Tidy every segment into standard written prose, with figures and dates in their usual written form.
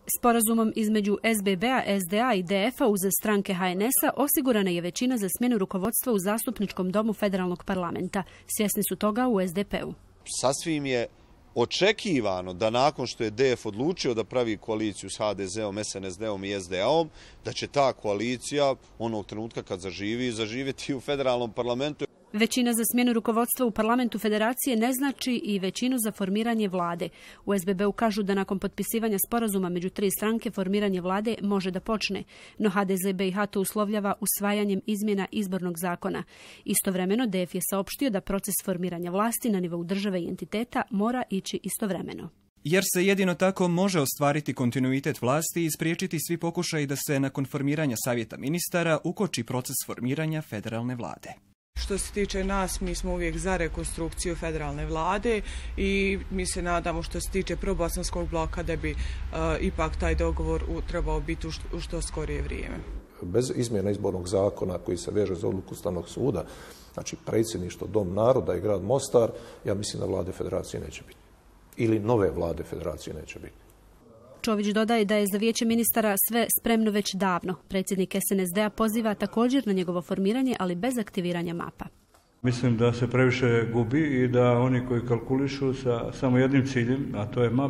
Sporazumom između SBB-a, SDA i DF-a uz stranke HNS-a osigurana je većina za smjenu rukovodstva u Zastupničkom domu Federalnog parlamenta. Svjesni su toga u SDP-u. Sasvim je očekivano da nakon što je DF odlučio da pravi koaliciju s HDZ-om, SNSD-om i SDA-om, da će ta koalicija onog trenutka kad zaživjeti u federalnom parlamentu. Većina za smjenu rukovodstva u parlamentu federacije ne znači i većinu za formiranje vlade. U SBB-u kažu da nakon potpisivanja sporazuma među tri stranke formiranje vlade može da počne, no HDZ BiH to uslovljava usvajanjem izmjena izbornog zakona. Istovremeno DF je saopštio da proces formiranja vlasti na nivou države i entiteta mora ići istovremeno. Jer se jedino tako može ostvariti kontinuitet vlasti i spriječiti svi pokušaji da se nakon formiranja savjeta ministara ukoči proces formiranja federalne vlade. Što se tiče nas, mi smo uvijek za rekonstrukciju federalne vlade i mi se nadamo što se tiče probosanskog bloka da bi ipak taj dogovor trebao biti u što skorije vrijeme. Bez izmjena izbornog zakona koji se veže za odluku Ustavnog suda, znači predsjedništvo, Dom naroda i grad Mostar, ja mislim da vlade federacije neće biti. Ili nove vlade federacije neće biti. Čović dodaje da je za vijeće ministara sve spremno već davno. Predsjednik SNSD-a poziva također na njegovo formiranje, ali bez aktiviranja mapa. Mislim da se previše gubi i da oni koji kalkulišu sa samo jednim ciljem, a to je map,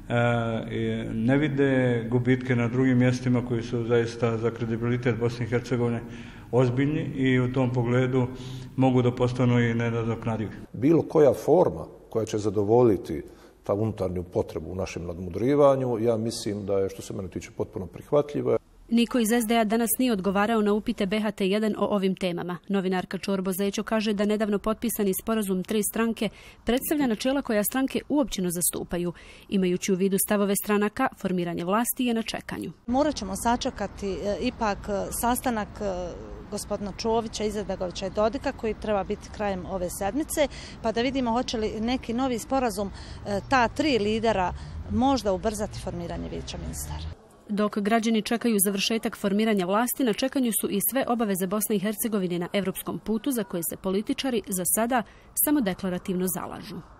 ne vide gubitke na drugim mjestima koji su zaista za kredibilitet Bosne i Hercegovine ozbiljni i u tom pogledu mogu da postanu i nenadoknadivi. Bilo koja forma koja će zadovoljiti ta unutarnju potrebu u našem nadmudrivanju, ja mislim da je, što se mene tiče, potpuno prihvatljivo. Niko iz SDA danas nije odgovarao na upite BHT1 o ovim temama. Novinarka Čorbo Zećo kaže da nedavno potpisani sporazum tri stranke predstavlja načela koja stranke uopćeno zastupaju. Imajući u vidu stavove stranaka, formiranje vlasti je na čekanju. Morat ćemo sačekati ipak sastanak gospodina Čovića, Izetbegovića i Dodika koji treba biti krajem ove sedmice, pa da vidimo hoće li neki novi sporazum ta tri lidera možda ubrzati formiranje vijeća ministara. Dok građani čekaju završetak formiranja vlasti, na čekanju su i sve obaveze Bosne i Hercegovine na europskom putu za koje se političari za sada samo deklarativno zalažu.